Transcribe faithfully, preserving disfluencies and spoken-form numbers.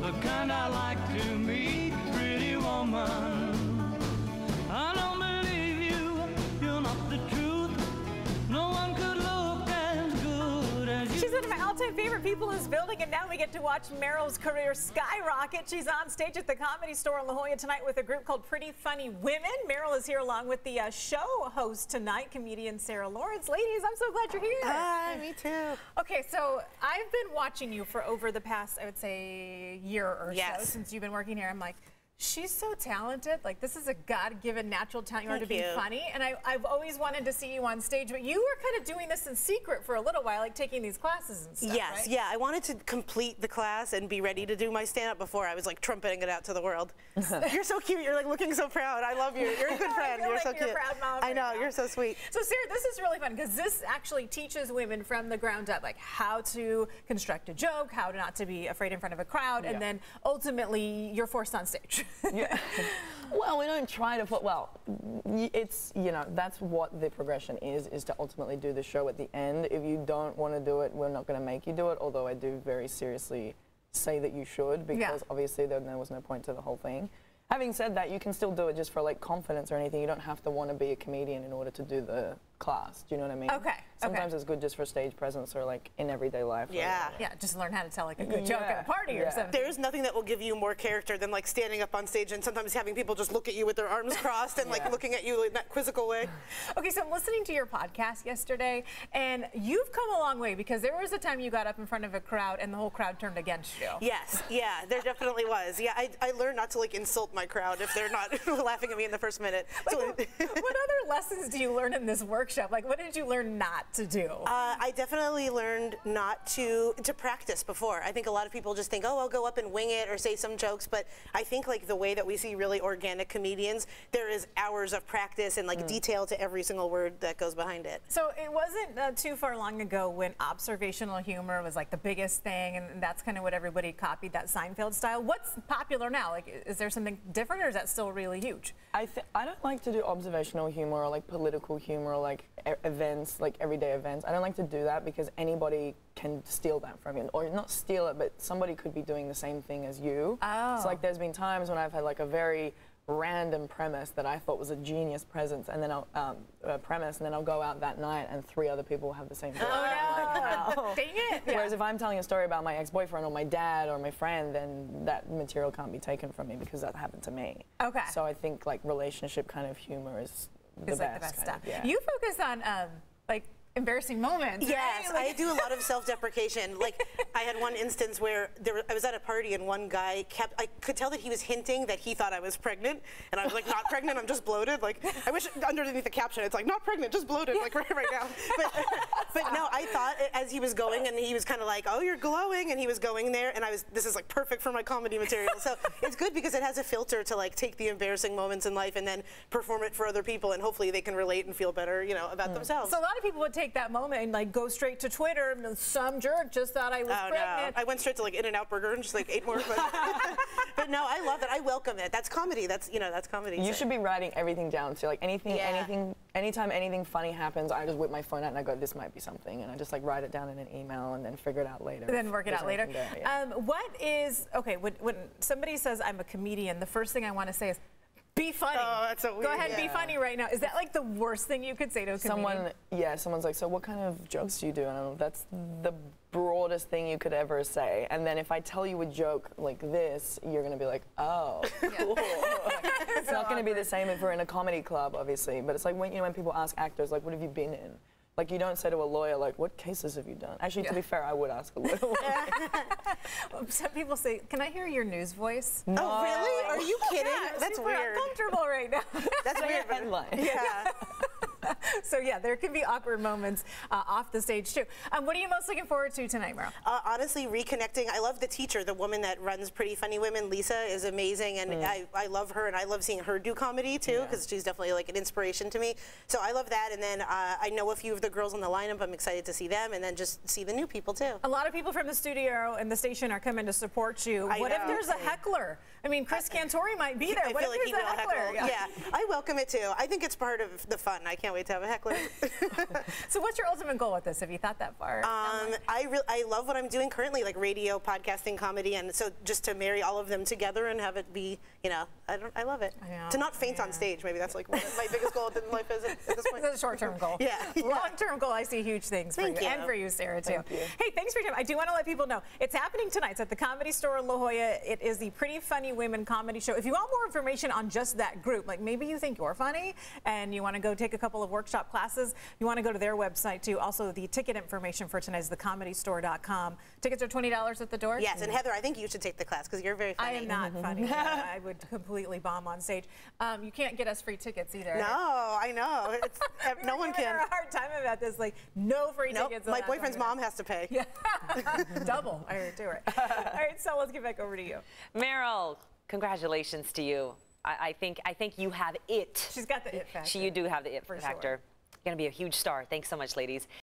the kind I like to meet, pretty woman. I don't believe you, you're not the truth. No one could look as good as you. She's one of my all-time favorite people in this building, and now we get to watch Meryl's career skyrocket. She's on stage at the Comedy Store in La Jolla tonight with a group called Pretty Funny Women. Meryl is here along with the uh, show host tonight, comedian Sarah Lawrence. Ladies, I'm so glad you're here. Hi, me too. Okay, so I've been watching you for over the past, I would say, year or yes. so since you've been working here. I'm like, she's so talented. Like, this is a God-given natural talent you are to be funny. And I, I've always wanted to see you on stage, but you were kind of doing this in secret for a little while, like taking these classes and stuff, Yes, right? yeah. I wanted to complete the class and be ready to do my stand-up before I was like trumpeting it out to the world. You're so cute. You're like looking so proud. I love you. You're a good friend. You're like so you're cute. A proud mom I know. right You're so sweet. So Sarah, this is really fun because this actually teaches women from the ground up, like how to construct a joke, how to not to be afraid in front of a crowd, Yeah. and then ultimately you're forced on stage. Yeah. Well, we don't try to put, well, y- it's, you know, that's what the progression is, is to ultimately do the show at the end. If you don't want to do it, we're not going to make you do it, although I do very seriously say that you should, because Yeah. obviously then there was no point to the whole thing. Having said that, you can still do it just for like confidence or anything. You don't have to want to be a comedian in order to do the class. Do you know what I mean? Okay. Sometimes okay. it's good just for stage presence or like in everyday life. Yeah. Yeah, just learn how to tell like a good joke Yeah. at a party Yeah. or something. There's nothing that will give you more character than like standing up on stage and sometimes having people just look at you with their arms crossed and like Yeah. looking at you in that quizzical way. Okay, so I'm listening to your podcast yesterday, and you've come a long way because there was a time you got up in front of a crowd and the whole crowd turned against you. Yes, yeah, there definitely was. Yeah, I, I learned not to like insult my crowd if they're not laughing at me in the first minute. Like, So, what other lessons do you learn in this workshop? Like, what did you learn not to do? Uh, I definitely learned not to to practice before. I think a lot of people just think, oh, I'll go up and wing it or say some jokes, but I think like the way that we see really organic comedians, there is hours of practice and like Mm. detail to every single word that goes behind it. So it wasn't uh, too far long ago when observational humor was like the biggest thing, and that's kind of what everybody copied, that Seinfeld style. What's popular now? Like, is there something different, or is that still really huge? I th I don't like to do observational humor or like political humor or like e events, like everyday events. I don't like to do that because anybody can steal that from you, or not steal it, but somebody could be doing the same thing as you. Oh. So like, there's been times when I've had like a very random premise that I thought was a genius presence, and then I'll um, uh, premise, and then I'll go out that night and three other people have the same joke. Oh, I'm like, no. wow. Dang it. Whereas if I'm telling a story about my ex-boyfriend or my dad or my friend, then that material can't be taken from me because that happened to me. Okay. So I think like relationship kind of humor is the It's best. like the best kind stuff. of, yeah. You focus on um, like embarrassing moments. Yes, right? Like- I do a lot of self-deprecation. Like, I had one instance where there were, I was at a party and one guy kept, I could tell that he was hinting that he thought I was pregnant, and I was like, not pregnant, I'm just bloated. Like, I wish underneath the caption it's like, not pregnant, just bloated, like right, right now. But, but no, I thought as he was going, and he was kind of like, oh, you're glowing, and he was going there, and I was, this is like perfect for my comedy material. So it's good because it has a filter to like take the embarrassing moments in life and then perform it for other people, and hopefully they can relate and feel better, you know, about mm. themselves. So a lot of people would take that moment and like go straight to Twitter. And some jerk just thought I was oh, pregnant. No. I went straight to like In-N-Out Burger and just like ate more. But, but no, I love it. I welcome it. That's comedy. That's, you know, that's comedy. You so. should be writing everything down. So like anything, Yeah. anything, anytime anything funny happens, I just whip my phone out and I go, this might be something, and I just like write it down in an email and then figure it out later. Then work it There's out later. anything there, yeah. Um, what is, okay, when, when somebody says I'm a comedian, the first thing I want to say is, be funny. Oh, that's so weird. Go ahead, yeah. be funny right now. Is that like the worst thing you could say to a comedian? Someone, yeah, someone's like, so what kind of jokes do you do? And I'm, that's the broadest thing you could ever say. And then if I tell you a joke like this, you're going to be like, oh, cool. It's not going to be the same if we're in a comedy club, obviously. But it's like when, you know, when people ask actors, like, what have you been in? Like, you don't say to a lawyer, like, what cases have you done? Actually, yeah. to be fair, I would ask a lawyer. Some people say, can I hear your news voice? No. Oh, really? Are you kidding? Yeah, That's super weird. uncomfortable right now. That's Say weird. a headline. Yeah. So yeah, there can be awkward moments uh, off the stage too. Um, what are you most looking forward to tonight, Meryl? Uh, honestly, reconnecting. I love the teacher, the woman that runs Pretty Funny Women. Lisa is amazing, and mm. I, I love her, and I love seeing her do comedy too, because yeah. she's definitely like an inspiration to me. So I love that, and then uh, I know a few of the girls on the lineup. I'm excited to see them, and then just see the new people too. A lot of people from the studio and the station are coming to support you. I what know. if there's a heckler? I mean, Chris Cantori might be there. I what feel if like he there's will a heckler? heckle. Yeah. yeah, I welcome it too. I think it's part of the fun. I can't wait. wait to have a heckler. So what's your ultimate goal with this? Have you thought that far? Um, I re I love what I'm doing currently, like radio, podcasting, comedy, and so just to marry all of them together and have it be, you know, I don't, I love it. I know, to not faint yeah. on stage, maybe that's like what my biggest goal in life is at this point. It's a short-term goal. Yeah. yeah. Long-term goal, I see huge things for Thank you, you. and for you, Sarah, too. Thank you. Hey, thanks for your time. I do want to let people know it's happening tonight. It's at the Comedy Store in La Jolla. It is the Pretty Funny Women comedy show. If you want more information on just that group, like maybe you think you're funny and you want to go take a couple of workshop classes, you want to go to their website too. Also, the ticket information for tonight is the comedy store dot com. Tickets are twenty dollars at the door. Yes, and Heather, I think you should take the class because you're very funny. I am not funny. uh, I would completely bomb on stage. Um, you can't get us free tickets either. No, I know. It's, We no were one giving can. her a hard time about this. Like, no free Nope, tickets. my allowed boyfriend's on mom has to pay. Yeah. Double. I heard to her. All right, so let's get back over to you. Meryl, congratulations to you. I, I think I think you have it. She's got the it factor. She, you do have the it For factor. sure. You're going to be a huge star. Thanks so much, ladies.